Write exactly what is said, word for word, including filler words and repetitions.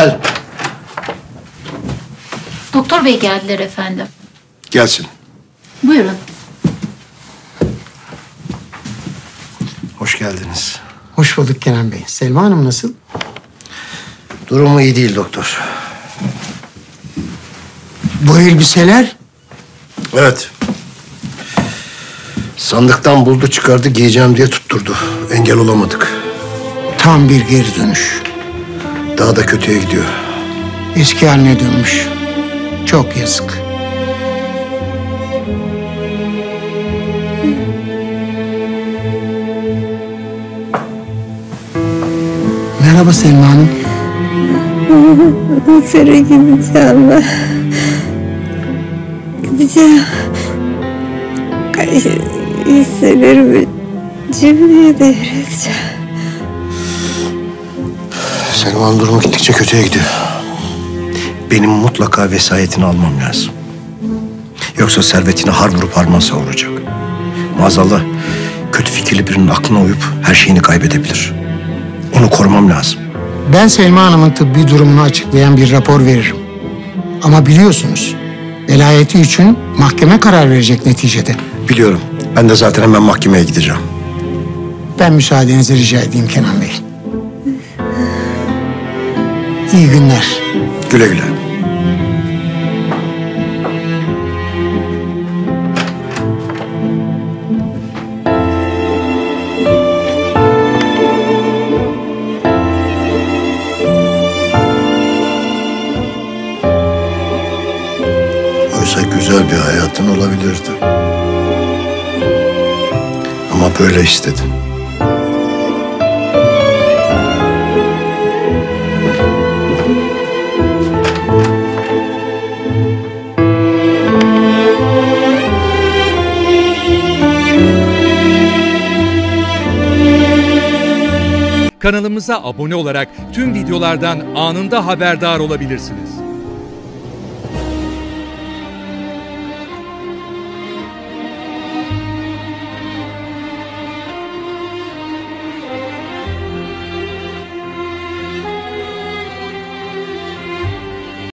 Gel. Doktor bey geldiler efendim. Gelsin. Buyurun. Hoş geldiniz. Hoş bulduk Kenan Bey. Selma Hanım nasıl? Durumu iyi değil doktor. Bu elbiseler? Evet. Sandıktan buldu çıkardı giyeceğim diye tutturdu. Engel olamadık. Tam bir geri dönüş. Daha da kötüye gidiyor. Eski haline dönmüş. Çok yazık. Merhaba Selma Hanım. Konsere gideceğim ben. Gideceğim. Hisselerimi cimriye devredeceğim. Selma'nın durumu gittikçe kötüye gidiyor. Benim mutlaka vesayetini almam lazım. Yoksa servetini har vurup harman savuracak. Maazallah kötü fikirli birinin aklına uyup her şeyini kaybedebilir. Onu korumam lazım. Ben Selma Hanım'ın tıbbi durumunu açıklayan bir rapor veririm. Ama biliyorsunuz, velayeti için mahkeme karar verecek neticede. Biliyorum. Ben de zaten hemen mahkemeye gideceğim. Ben müsaadenizi rica edeyim Kenan Bey. İyi günler. Güle güle. Oysa güzel bir hayatın olabilirdi. Ama böyle istedim. Kanalımıza abone olarak tüm videolardan anında haberdar olabilirsiniz.